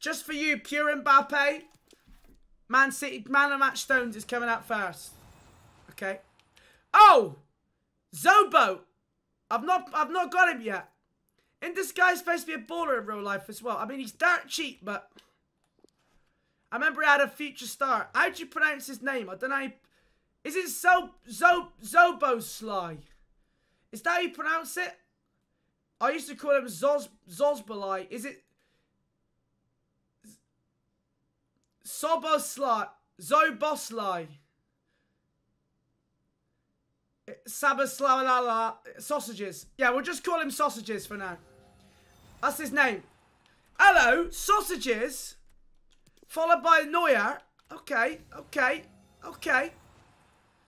Just for you, pure Mbappe. Man City, Man of Match Stones is coming out first. Okay. Oh! Zobo! I've not got him yet. And this guy's supposed to be a baller in real life as well. I mean, he's dirt cheap, but... I remember he had a future star. How do you pronounce his name? I don't know. Is it Zoboslai? Is that how you pronounce it? I used to call him Zozbolai. Is it... Zoboslai. Sabaslala. Sausages. Yeah, we'll just call him Sausages for now. That's his name. Hello, Sausages. Followed by Neuer. Okay.